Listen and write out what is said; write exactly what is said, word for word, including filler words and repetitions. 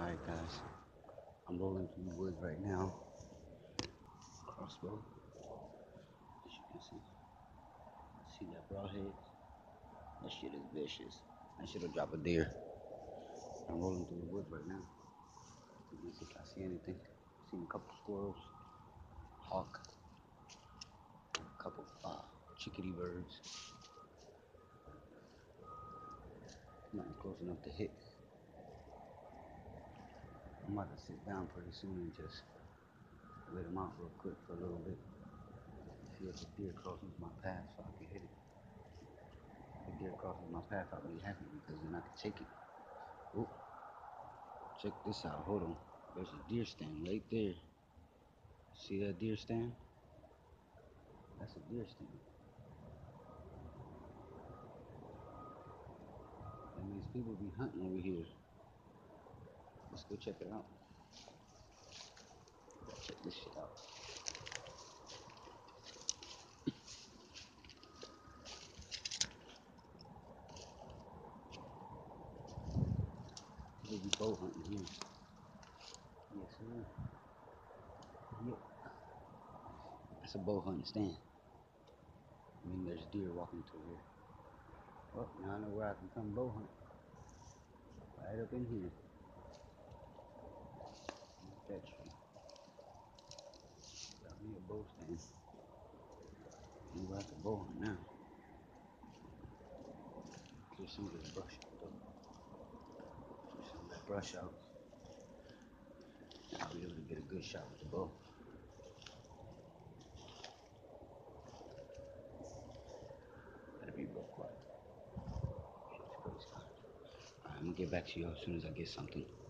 Alright guys, I'm rolling through the woods right now. Crossbow, as you can see. See that broadhead? That shit is vicious. That shit'll drop a deer. I'm rolling through the woods right now. Let see if I see anything. Seen a couple squirrels, hawk, a couple uh, chickadee birds. Nothing close enough to hit. I'm about to sit down pretty soon and just let them out real quick for a little bit. See if a deer crosses my path so I can hit it. If a deer crosses my path, I'll be happy because then I can take it. Ooh, check this out. Hold on. There's a deer stand right there. See that deer stand? That's a deer stand. That means people be hunting over here. Let's go check it out. Check this shit out. People be bow hunting here. Yes, sir. Yep. That's a bow hunting stand. I mean, there's deer walking through here. Well, now I know where I can come bow hunt. Right up in here. That tree. Got me a bow stand. I'm gonna have to bow hunt now. Clear some of this brush out though. Clear some of that brush out. I'll be able to get a good shot with the bow. Gotta be real quiet. Alright, I'm gonna get back to you as soon as I get something.